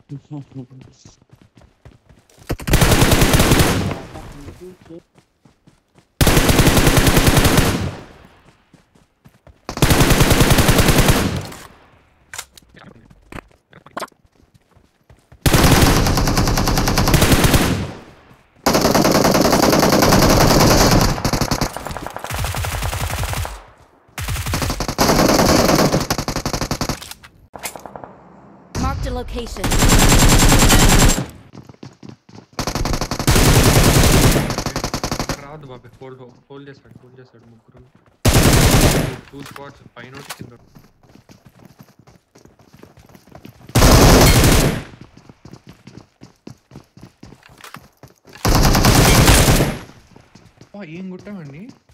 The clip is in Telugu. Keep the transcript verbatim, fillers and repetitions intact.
Marked a location. రాదు బాబే హోల్డ్ హోల్డ్ చేస్తాడు హోల్డ్ చేస్తాడు ముగ్గురు టూ స్పాట్స్ పైన ఒకటి కింద ఏం కొట్టామండి